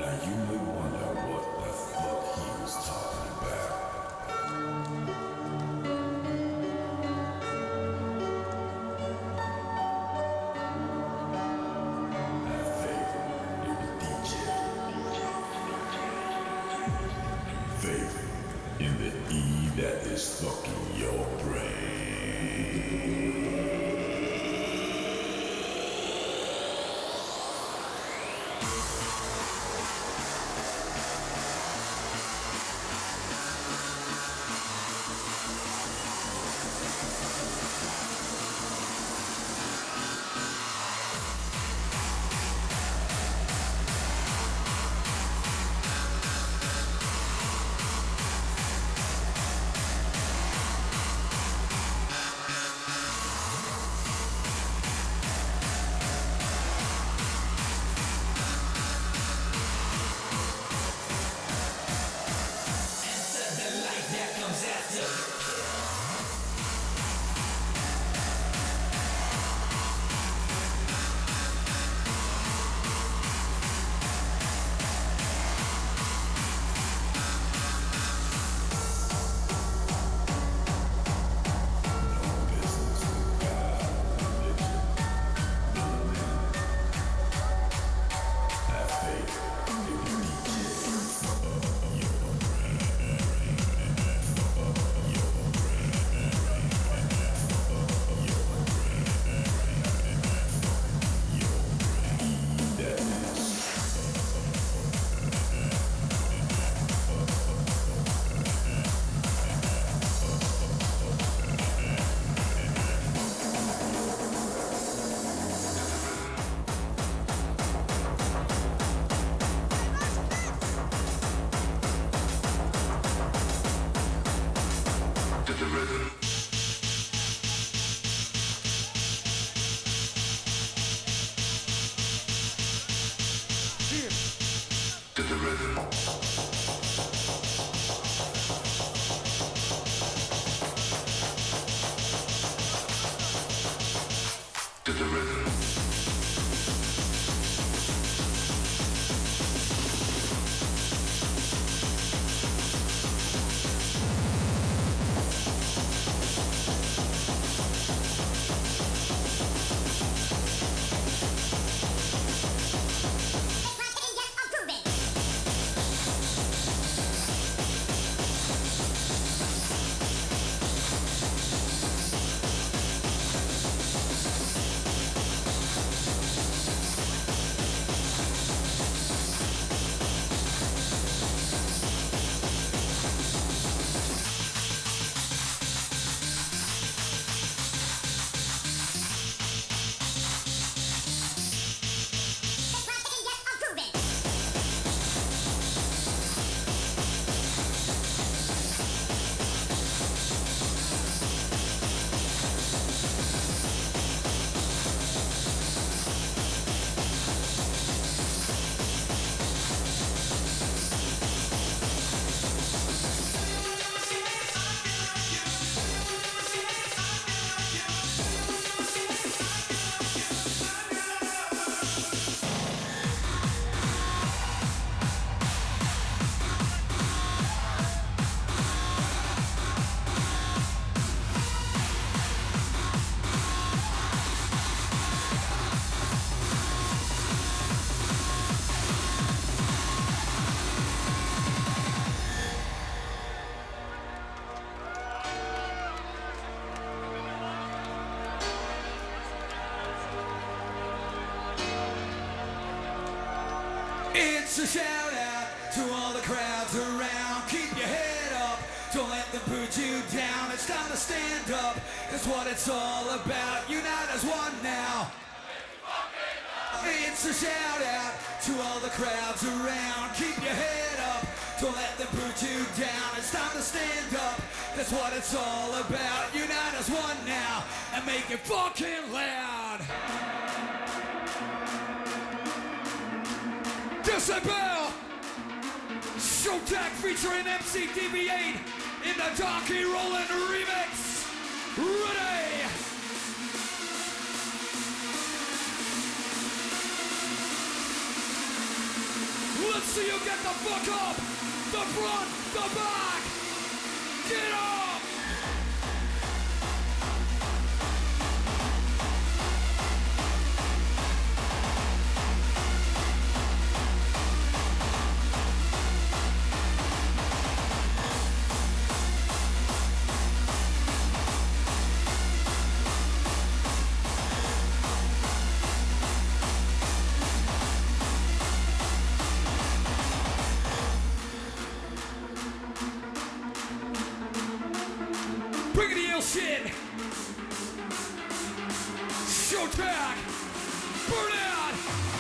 Now you may wonder what the fuck he was talking about. Have faith in the DJ. Faith in the E that is fucking your brain. It's a shout out to all the crowds around. Keep your head up, don't let them put you down. It's time to stand up, that's what it's all about. Unite as one now. It's a shout out to all the crowds around. Keep your head up, don't let them put you down. It's time to stand up, that's what it's all about. Unite as one now and make it fucking loud. Decibel! Showtech featuring MCDB8 in the Donkey Rollin' remix. Ready? Let's Let's see you get the fuck up. The front, the back. Get up. Bring the ill shit. Show track. Burn out.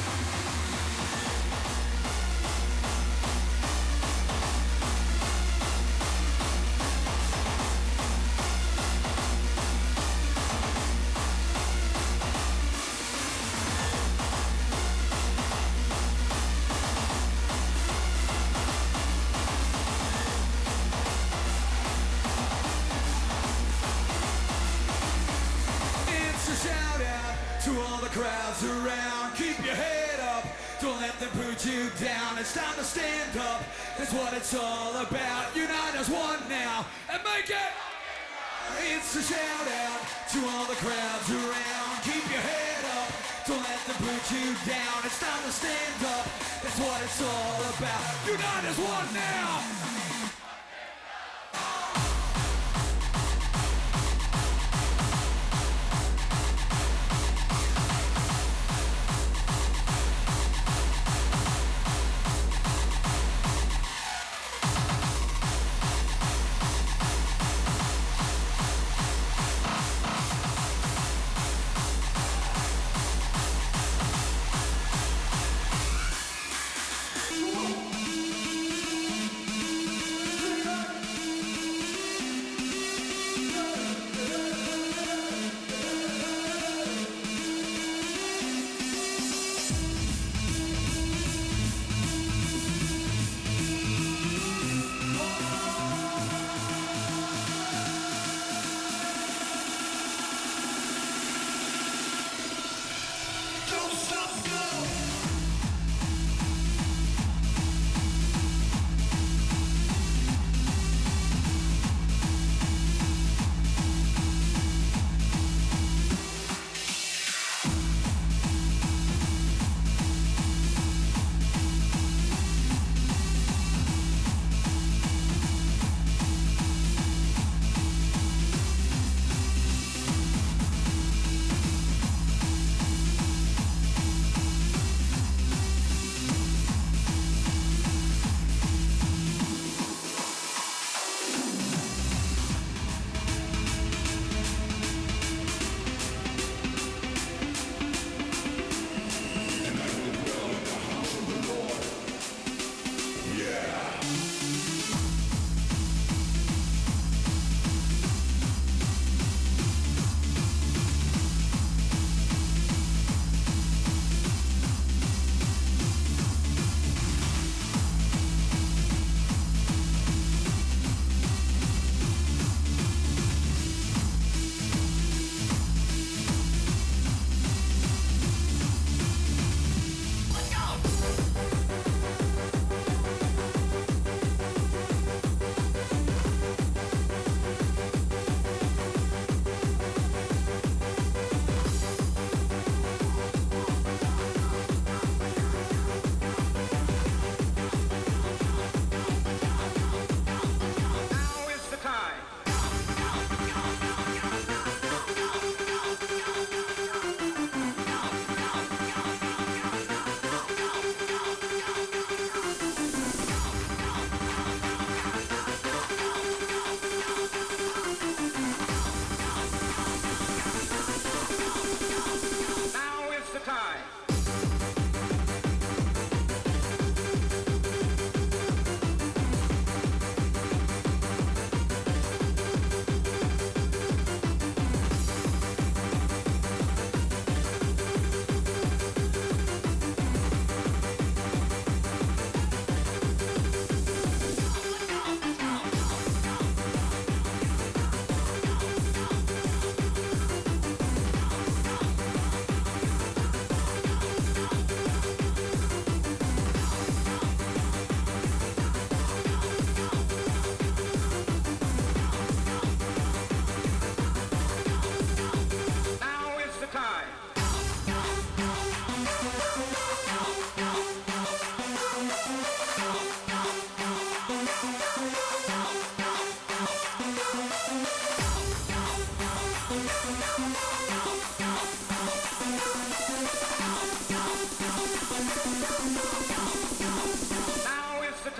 Shout out to all the crowds around. Keep your head up, don't let them put you down. It's time to stand up, that's what it's all about. Unite as one now and make it. It's a shout out to all the crowds around. Keep your head up, don't let them put you down. It's time to stand up, that's what it's all about. Unite as one now.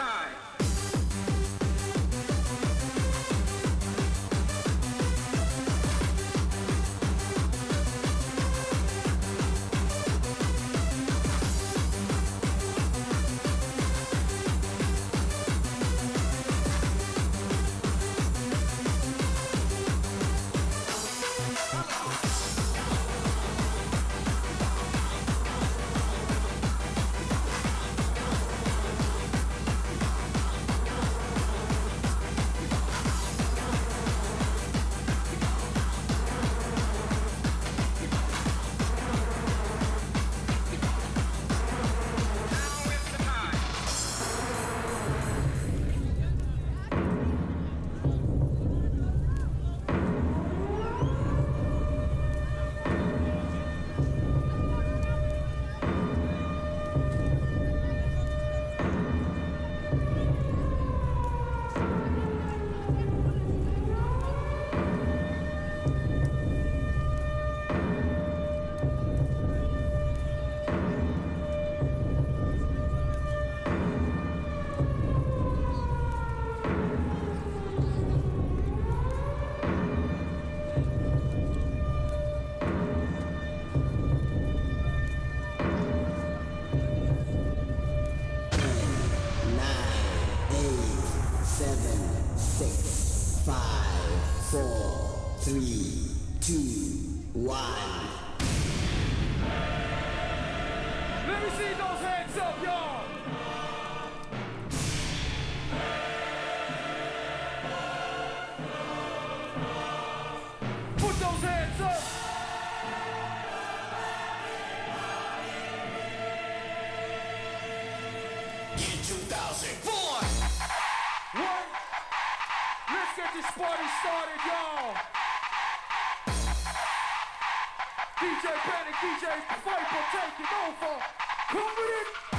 time. Let me see those hands up, y'all. Put those hands up. In 2004. What? Let's get this party started, y'all. DJ Panic, DJ Viper taking over. Come with it.